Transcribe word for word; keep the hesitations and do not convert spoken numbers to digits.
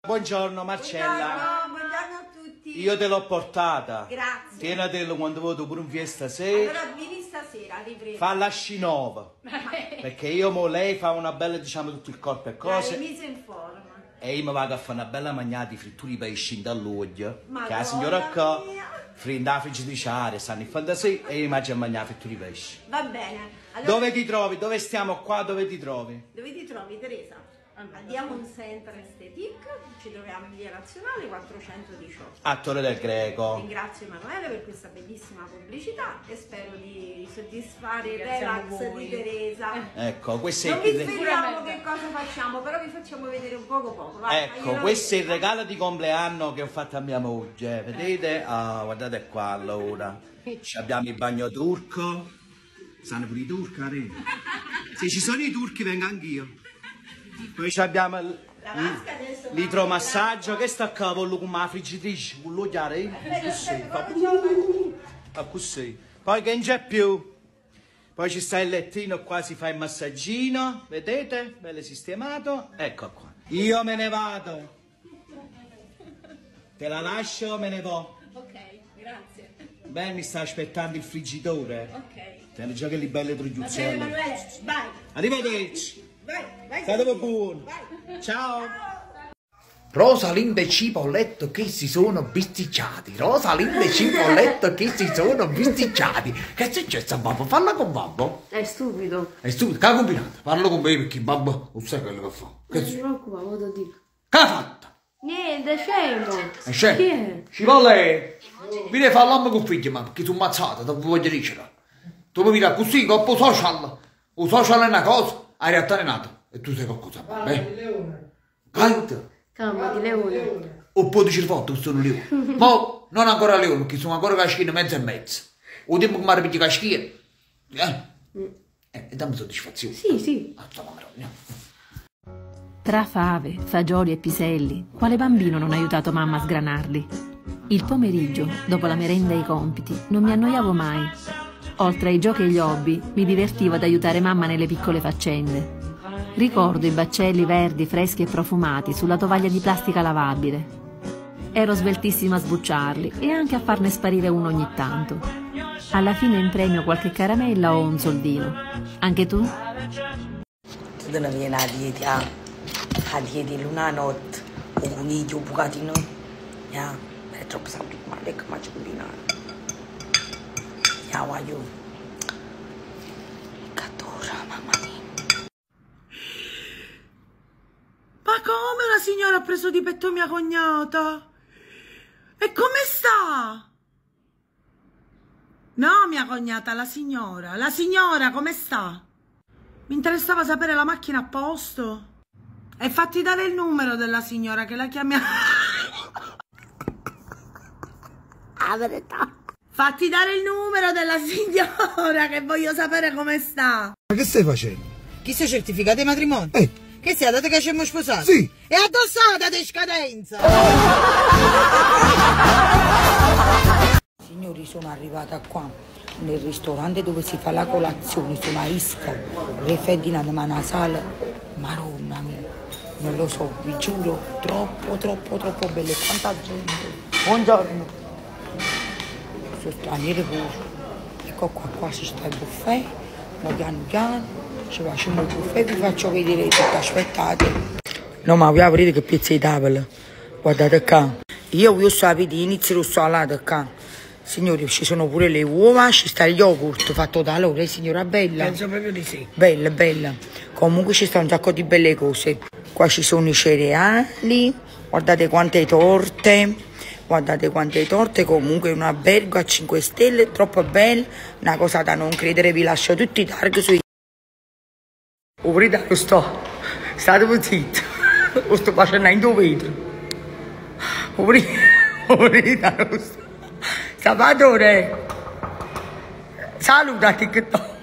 Buongiorno Marcella. Buongiorno, buongiorno a tutti. Io te l'ho portata. Grazie. Tienatelo quando vado pure un fiesta sera. Allora vieni stasera, ti prego. Fa la scinova. Perché io mo lei fa una bella, diciamo, tutto il corpo e cose. Dai, mise in forma. E io mi vado a fare una bella magnata di fritture di pesce in dall'olio. Che la Madonna signora qua mia. frinda la friggitrice aria, stanno in fantasia e io mangio a mangiare fritture di pesce. Va bene. Allora, Dove ti trovi? Dove stiamo qua? Dove ti trovi? dove ti trovi, Teresa? Andiamo in Center Estetic, ci troviamo in via Nazionale quattrocentodiciotto. A Torre del Greco. Ringrazio Emanuele per questa bellissima pubblicità e spero di soddisfare il relax di Teresa. Ecco, questo è Non vi il... sveliamo che cosa facciamo, però vi facciamo vedere un poco poco. Vai, Ecco, faglielo questo è il vedere. regalo di compleanno che ho fatto a mia moglie, vedete? Ah, guardate qua allora. Ci abbiamo il bagno turco. Stanno pure i turchi, Arena. Se ci sono i turchi vengo anch'io. Poi ci abbiamo il- La vasca adesso va- l'idromassaggio che sta a cavallo con la friggitrice, con lo chiaro, eh? Così, fa- fa così. Poi che non c'è più. Poi ci sta il lettino, qua si fa il massaggino, vedete? Bello sistemato. Ecco qua. Io me ne vado. Te la lascio, me ne vo. Ok, grazie. Beh, mi sta aspettando il friggitore. Ok. Tieni già che li belle Va bene, trugliuzzelle. Emanuele, vai, Arrivederci. vai, vai. State buono. Ciao. Rosalinda e Cipolletto che si sono bisticciati. Rosalinda e Cipolletto che si sono bisticciati. Che è successo a babbo? Falla con babbo. È stupido. È stupido, che ha combinato? Parlo con me perché babbo non sa quello che fa. Che Non ti è preoccupare, lo dico. Che ha fatto? Niente, scemo. È scemo. Chi è? Ci vuole. Vieni a fare l'uomo con figlio, ma perché sono mazzato, non voglio dire. Tu mi vieni così, coppo social. Un social è una cosa, la realtà è nata. E tu sei qualcosa. Beh. Canta. Calmati, Leone. O può dire fatto, sono leone. Ma non ancora leone, perché sono ancora caschino mezzo e mezzo. O tempo che mi arrabbi caschino. Eh? Eh, e dammi soddisfazione. Sì, sì. Ah, sta marogna. Tra fave, fagioli e piselli, quale bambino non ha aiutato mamma a sgranarli? Il pomeriggio, dopo la merenda e i compiti, non mi annoiavo mai. Oltre ai giochi e gli hobby, mi divertivo ad aiutare mamma nelle piccole faccende. Ricordo i baccelli verdi, freschi e profumati sulla tovaglia di plastica lavabile. Ero sveltissima a sbucciarli e anche a farne sparire uno ogni tanto. Alla fine in premio qualche caramella o un soldino. Anche tu? Tu non vieni a dieta, a dieta l'una notte, o un video, un bucatino. Ya, è troppo sempre male che mangio combinato. Ya, voglio. Cattura, mamma mia. Ma come una signora ha preso di petto mia cognata? E come sta? No, mia cognata, la signora. La signora, come sta? Mi interessava sapere la macchina a posto. E fatti dare il numero della signora che la chiamiamo. La verità. Fatti dare il numero della signora che voglio sapere come sta. Ma che stai facendo? Chi sei certificato di matrimonio? Eh, Che sia, date che ci siamo sposati? sì! E addossata di scadenza! Signori, sono arrivata qua nel ristorante dove si fa la colazione, sono a Isca, Re Ferdinand Manasal, maronna mia, non lo so, vi giuro, troppo, troppo, troppo bello. E quanta gente! Buongiorno! Sono straniere pure. Ecco qua, qua ci sta il buffet, ma piano piano. Ci facciamo il buffet, vi faccio vedere tutto, aspettate. No, ma vi aprite che pezzi di tavola. Guardate qua. Io vi ho sapito inizio salato qua. Signori, ci sono pure le uova, ci sta il yogurt fatto da loro, eh, signora bella? Penso proprio di sì. Bella, bella. Comunque ci sta un sacco di belle cose. Qua ci sono i cereali, guardate quante torte. Guardate quante torte, comunque un albergo a cinque stelle, troppo bello. Una cosa da non credere, vi lascio tutti i targhi sui... Uvrita, lo sto, state zitti, lo sto facendo in due vetri. Uvrita, uvrita, lo sto. Salvatore, saluta TikTok.